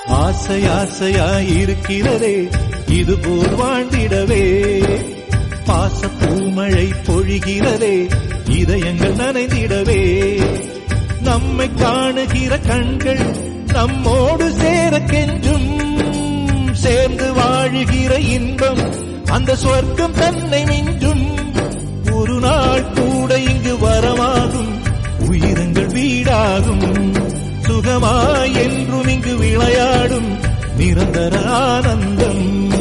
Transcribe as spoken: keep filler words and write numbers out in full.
ஆசை ஆசையாயிருக்கிறதே இதுபோல் வாழ்ந்திடவே. பாச பூமழை பொழிகிறதே இதயங்கள் நனைந்திடவே. நம்மை காணுகிற கண்கள் நம்மோடு சேர கெஞ்சும். சேர்ந்து வாழுகிற இன்பம் அந்த சொர்க்கம் தன்னை மிஞ்சும். ஒரு நாள் கூட இங்கு வரமாகும், உயிரங்கள் வீடாகும். சுகமாய் என்றும் இங்கு விளையாடும் நிரந்தர ஆனந்தம்.